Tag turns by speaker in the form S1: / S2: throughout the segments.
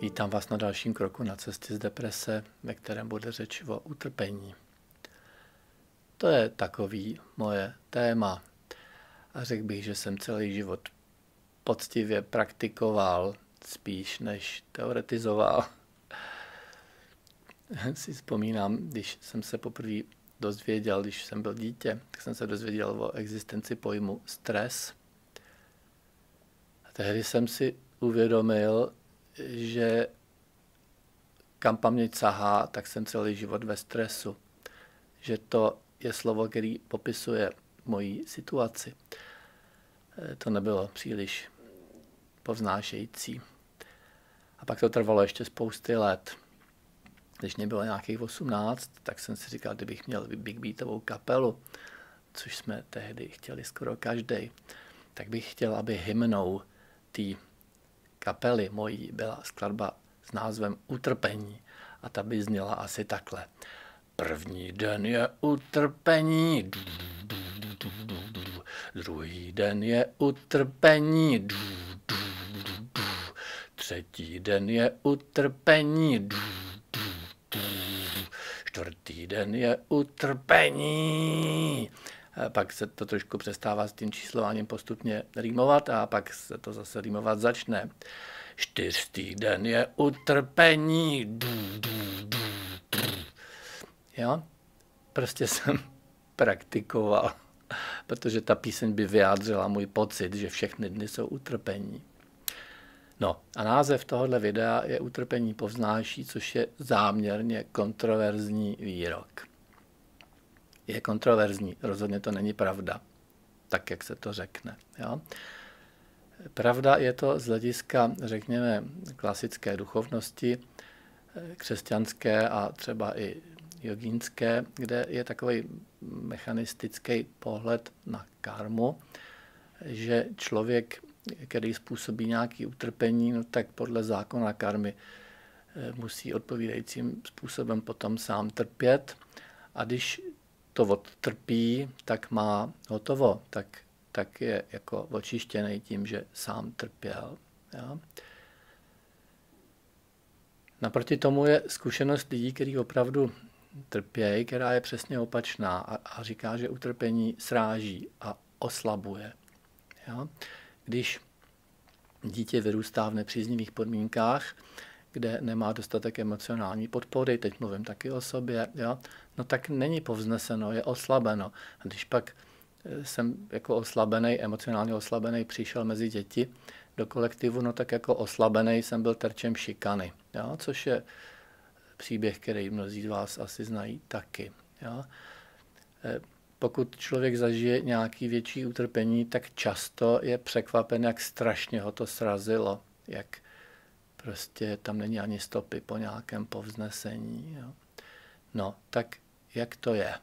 S1: Vítám vás na dalším kroku na cestě z deprese, ve kterém bude řeč o utrpení. To je takový moje téma a řekl bych, že jsem celý život poctivě praktikoval, spíš než teoretizoval. Si vzpomínám, když jsem se poprvé dozvěděl, když jsem byl dítě, tak jsem se dozvěděl o existenci pojmu stres. A tehdy jsem si uvědomil, že kam paměť sahá, tak jsem celý život ve stresu. Že to je slovo, který popisuje moji situaci. To nebylo příliš povznášející. A pak to trvalo ještě spousty let. Když mě bylo nějakých 18, tak jsem si říkal, kdybych měl big beatovou kapelu, což jsme tehdy chtěli skoro každý, tak bych chtěl, aby hymnou té kapely mojí byla skladba s názvem Utrpení. A ta by zněla asi takhle. První den je utrpení, druhý den je utrpení, třetí den je utrpení, čtvrtý den je utrpení. Pak se to trošku přestává s tím číslováním postupně rýmovat a pak se to zase rýmovat začne. Čtvrtý den je utrpení. Jo? Prostě jsem praktikoval, protože ta píseň by vyjádřila můj pocit, že všechny dny jsou utrpení. No a název tohohle videa je Utrpení povznáší, což je záměrně kontroverzní výrok. Je kontroverzní, rozhodně to není pravda, tak jak se to řekne. Jo? Pravda je to z hlediska, řekněme, klasické duchovnosti, křesťanské a třeba i jogínské, kde je takový mechanistický pohled na karmu, že člověk, který způsobí nějaké utrpení, no tak podle zákona karmy musí odpovídajícím způsobem potom sám trpět a když to odtrpí, tak má hotovo, tak je jako očištěný tím, že sám trpěl. Jo? Naproti tomu je zkušenost lidí, kteří opravdu trpějí, která je přesně opačná a říká, že utrpení sráží a oslabuje. Jo? Když dítě vyrůstá v nepříznivých podmínkách, kde nemá dostatek emocionální podpory, teď mluvím taky o sobě, jo? No tak není povzneseno, je oslabeno. A když pak jsem jako oslabený, emocionálně oslabený přišel mezi děti do kolektivu, no tak jako oslabený jsem byl terčem šikany, jo? Což je příběh, který mnozí z vás asi znají taky. Jo? Pokud člověk zažije nějaký větší utrpení, tak často je překvapen, jak strašně ho to srazilo, jak prostě tam není ani stopy po nějakém povznesení. Jo? No, tak jak to je?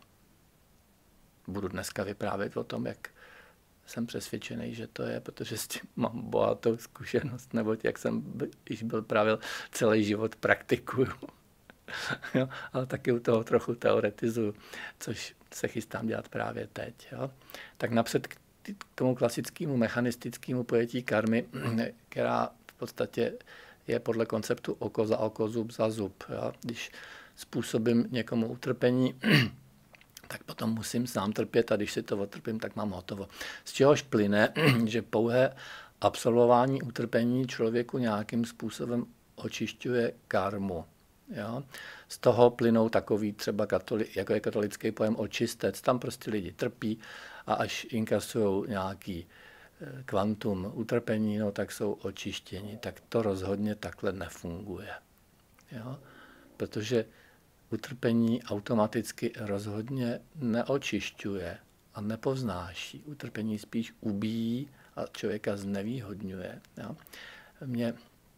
S1: Budu dneska vyprávět o tom, jak jsem přesvědčený, že to je, protože s tím mám bohatou zkušenost, neboť jak jsem již byl právě celý život praktikuju. Jo, ale taky u toho trochu teoretizuju, což se chystám dělat právě teď. Jo. Tak napřed k tomu klasickému mechanistickému pojetí karmy, která v podstatě je podle konceptu oko za oko, zub za zub. Jo. Když způsobím někomu utrpení, tak potom musím sám trpět a když si to otrpím, tak mám hotovo. Z čehož plyne, že pouhé absolvování utrpení člověku nějakým způsobem očišťuje karmu. Jo? Z toho plynou takový třeba jako je katolický pojem očistec. Tam prostě lidi trpí a až inkasují nějaký kvantum utrpení, no, tak jsou očištěni. Tak to rozhodně takhle nefunguje. Jo? Protože utrpení automaticky rozhodně neočišťuje a nepovznáší. Utrpení spíš ubíjí a člověka znevýhodňuje. Jo? Mě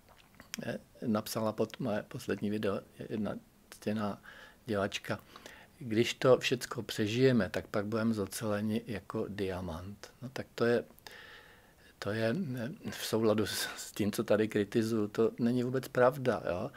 S1: napsala pod moje poslední video jedna ctěná děvačka. Když to všecko přežijeme, tak pak budeme zoceleni jako diamant. No tak to je v souladu s tím, co tady kritizuju. To není vůbec pravda. Jo?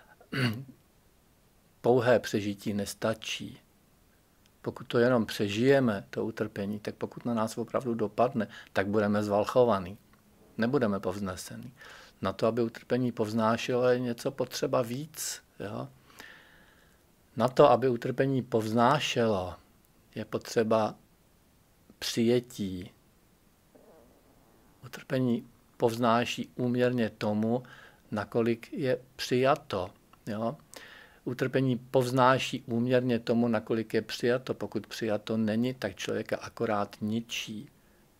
S1: Pouhé přežití nestačí. Pokud to jenom přežijeme, to utrpení, tak pokud na nás opravdu dopadne, tak budeme zvalchovaní. Nebudeme povznesení. Na to, aby utrpení povznášelo, je něco potřeba víc. Jo? Na to, aby utrpení povznášelo, je potřeba přijetí. Utrpení povznáší úměrně tomu, nakolik je přijato. Jo? Utrpení povznáší úměrně tomu, nakolik je přijato. Pokud přijato není, tak člověka akorát ničí.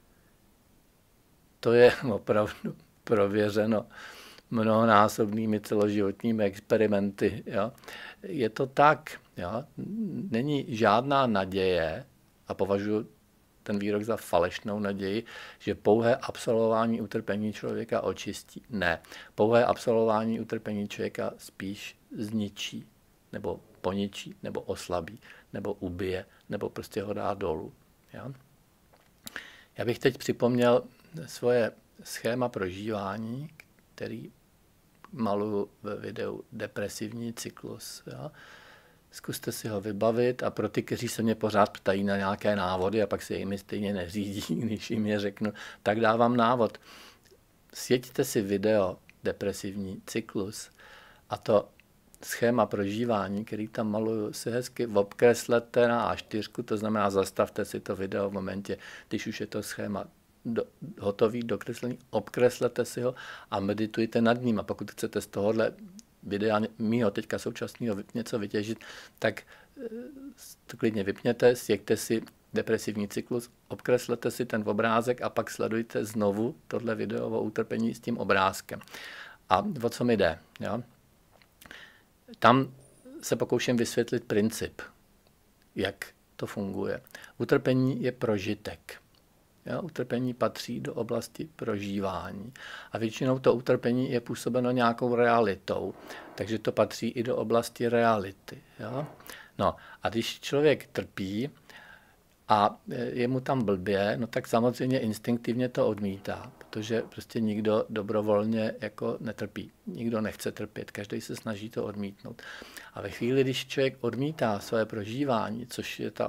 S1: To je opravdu prověřeno mnohonásobnými celoživotními experimenty. Jo? Je to tak. Jo? Není žádná naděje, a považuji ten výrok za falešnou naději, že pouhé absolvování utrpení člověka očistí. Ne. Pouhé absolvování utrpení člověka spíš zničí, nebo poničí, nebo oslabí, nebo ubije, nebo prostě ho dá dolů. Jo? Já bych teď připomněl svoje schéma prožívání, který maluju ve videu Depresivní cyklus. Jo? Zkuste si ho vybavit a pro ty, kteří se mě pořád ptají na nějaké návody a pak se jimi stejně neřídí, když jim je řeknu, tak dávám návod. Sjeďte si video Depresivní cyklus a to schéma prožívání, který tam maluju, si hezky obkreslete na A4, to znamená zastavte si to video v momentě, když už je to schéma hotový, dokreslený, obkreslete si ho a meditujte nad ním. A pokud chcete z tohohle videa mýho teďka současného něco vytěžit, tak to klidně vypněte, sjeďte si Depresivní cyklus, obkreslete si ten obrázek a pak sledujte znovu tohle video o utrpení s tím obrázkem. A o co mi jde? Jo? Tam se pokouším vysvětlit princip, jak to funguje. Utrpení je prožitek. Jo? Utrpení patří do oblasti prožívání. A většinou to utrpení je působeno nějakou realitou. Takže to patří i do oblasti reality. Jo? No a když člověk trpí a je mu tam blbě, no tak samozřejmě instinktivně to odmítá, protože prostě nikdo dobrovolně jako netrpí. Nikdo nechce trpět, každý se snaží to odmítnout. A ve chvíli, když člověk odmítá své prožívání, což je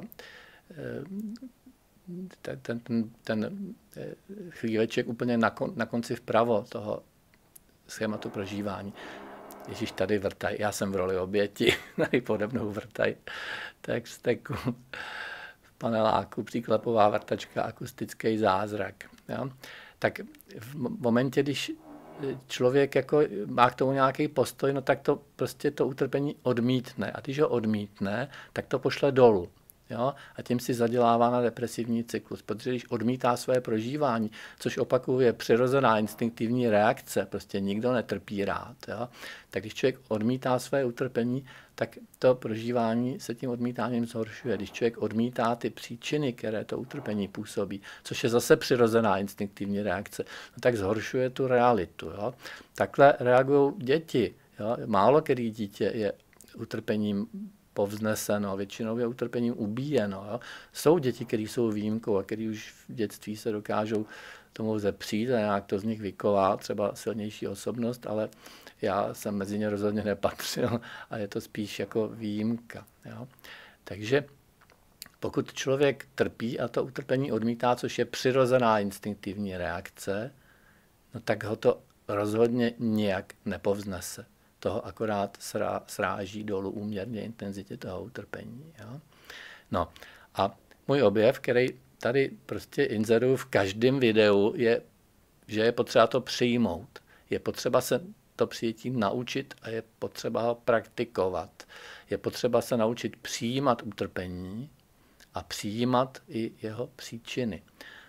S1: ten chvíleček úplně na konci vpravo toho schématu prožívání. Ježíš, tady vrtaj, já jsem v roli oběti, tady pode mnou vrtaj, tak steku, v paneláku, příklepová vrtačka, akustický zázrak. Jo? Tak v momentě, když člověk jako má k tomu nějaký postoj, no tak to prostě to utrpení odmítne. A když ho odmítne, tak to pošle dolů. Jo? A tím si zadělává na depresivní cyklus, protože když odmítá své prožívání, což opakuju je přirozená instinktivní reakce, prostě nikdo netrpí rád, jo? Tak když člověk odmítá své utrpení, tak to prožívání se tím odmítáním zhoršuje. Když člověk odmítá ty příčiny, které to utrpení působí, což je zase přirozená instinktivní reakce, no tak zhoršuje tu realitu. Jo? Takhle reagují děti. Jo? Málo který dítě je utrpením povzneseno, většinou je utrpením ubíjeno. Jo. Jsou děti, které jsou výjimkou a které už v dětství se dokážou tomu zepřít a nějak to z nich vyková, třeba silnější osobnost, ale já jsem mezi ně rozhodně nepatřil a je to spíš jako výjimka. Jo. Takže pokud člověk trpí a to utrpení odmítá, což je přirozená instinktivní reakce, no tak ho to rozhodně nijak nepovznese. Toho akorát sráží dolů úměrně intenzitě toho utrpení. Jo? No a můj objev, který tady prostě inzeruju v každém videu, je, že je potřeba to přijmout. Je potřeba se to přijetí naučit a je potřeba ho praktikovat. Je potřeba se naučit přijímat utrpení a přijímat i jeho příčiny.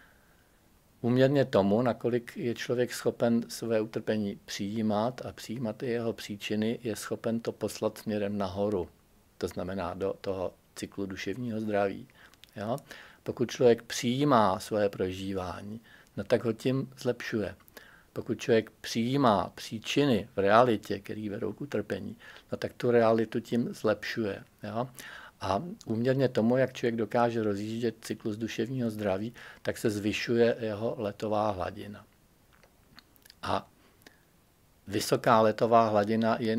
S1: Úměrně tomu, nakolik je člověk schopen své utrpení přijímat a přijímat i jeho příčiny, je schopen to poslat směrem nahoru. To znamená do toho cyklu duševního zdraví. Jo? Pokud člověk přijímá své prožívání, no tak ho tím zlepšuje. Pokud člověk přijímá příčiny v realitě, které vedou k utrpení, no tak tu realitu tím zlepšuje. Jo? A úměrně tomu, jak člověk dokáže rozjíždět cyklus duševního zdraví, tak se zvyšuje jeho letová hladina. A vysoká letová hladina je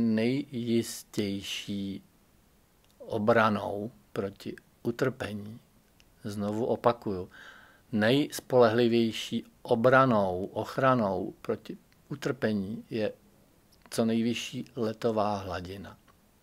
S1: nejjistější obranou proti utrpení. Znovu opakuju, nejspolehlivější obranou, ochranou proti utrpení je co nejvyšší letová hladina.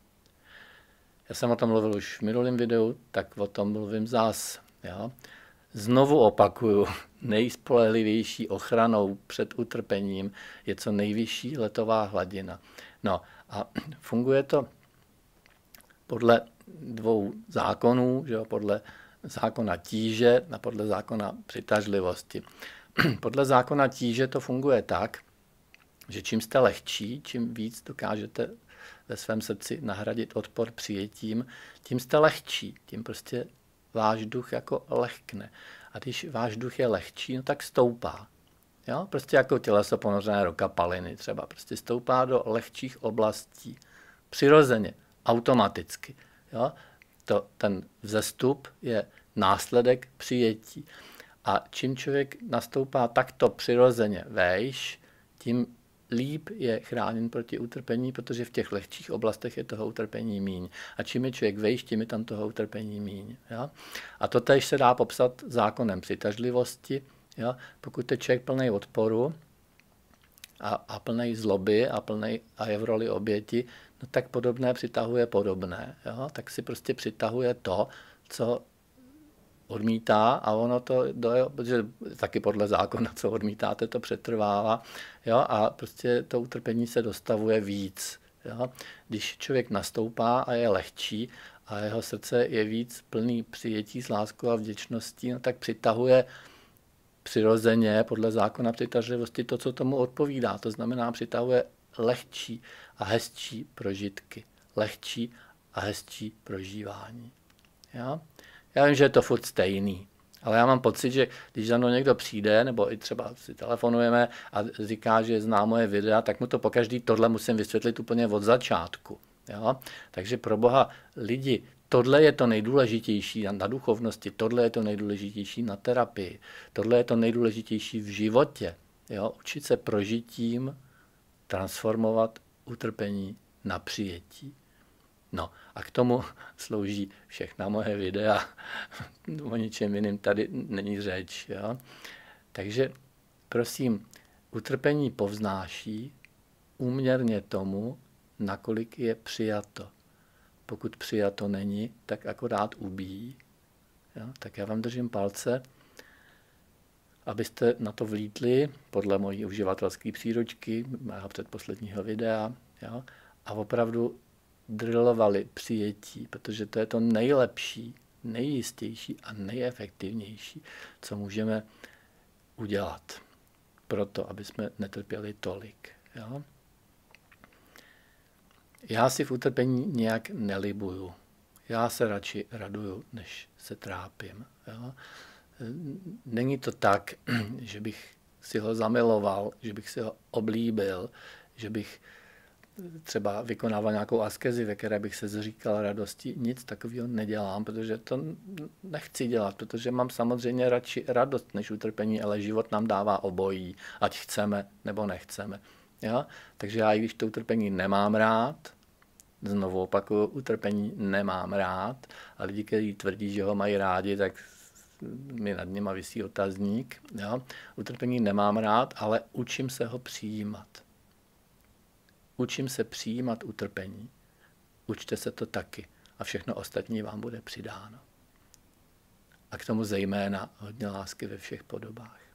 S1: Já jsem o tom mluvil už v minulém videu, tak o tom mluvím zás. Jo? Znovu opakuju, nejspolehlivější ochranou před utrpením je co nejvyšší letová hladina. No a funguje to podle dvou zákonů, že jo? Podle zákona tíže a podle zákona přitažlivosti. Podle zákona tíže to funguje tak, že čím jste lehčí, čím víc dokážete ve svém srdci nahradit odpor přijetím, tím jste lehčí, tím prostě váš duch jako lehkne. A když váš duch je lehčí, no tak stoupá. Jo? Prostě jako těleso ponořené do kapaliny třeba. Prostě stoupá do lehčích oblastí. Přirozeně, automaticky. Jo? Ten vzestup je následek přijetí. A čím člověk nastoupá takto přirozeně vejš, tím líp je chráněn proti utrpení, protože v těch lehčích oblastech je toho utrpení míň. A čím je člověk vejš, tím je tam toho utrpení míň. Jo? A to též se dá popsat zákonem přitažlivosti. Jo? Pokud je člověk plný odporu a plný zloby a je v roli oběti, no tak podobné přitahuje podobné. Jo? Tak si prostě přitahuje to, co odmítá a ono to, protože taky podle zákona, co odmítáte, to přetrvává, jo, a prostě to utrpení se dostavuje víc. Jo. Když člověk nastoupá a je lehčí a jeho srdce je víc plný přijetí s láskou a vděčností, no, tak přitahuje přirozeně podle zákona přitažlivosti to, co tomu odpovídá. To znamená, přitahuje lehčí a hezčí prožitky, lehčí a hezčí prožívání. Jo. Já vím, že je to furt stejný, ale já mám pocit, že když za mnou někdo přijde, nebo i třeba si telefonujeme a říká, že zná moje videa, tak mu to pokaždý tohle musím vysvětlit úplně od začátku. Jo? Takže pro Boha lidi, tohle je to nejdůležitější na duchovnosti, tohle je to nejdůležitější na terapii, tohle je to nejdůležitější v životě. Jo? Učit se prožitím transformovat utrpení na přijetí. No a k tomu slouží všechna moje videa, o ničem jiným tady není řeč. Jo? Takže prosím, utrpení povznáší úměrně tomu, nakolik je přijato. Pokud přijato není, tak akorát ubíjí. Jo? Tak já vám držím palce, abyste na to vlítli podle mojí uživatelské příručky, mého předposledního videa, jo? A opravdu drillovali přijetí, protože to je to nejlepší, nejjistější a nejefektivnější, co můžeme udělat proto, aby jsme netrpěli tolik. Jo? Já si v utrpení nějak nelibuju. Já se radši raduju, než se trápím. Jo? Není to tak, že bych si ho zamiloval, že bych si ho oblíbil, že bych třeba vykonával nějakou askezi, ve které bych se zříkal radosti. Nic takového nedělám, protože to nechci dělat, protože mám samozřejmě radši radost než utrpení, ale život nám dává obojí, ať chceme nebo nechceme. Jo? Takže já, i když to utrpení nemám rád, znovu opakuju, utrpení nemám rád, a lidi, kteří tvrdí, že ho mají rádi, tak mi nad nima visí otazník. Jo? Utrpení nemám rád, ale učím se ho přijímat. Učím se přijímat utrpení. Učte se to taky a všechno ostatní vám bude přidáno. A k tomu zejména hodně lásky ve všech podobách.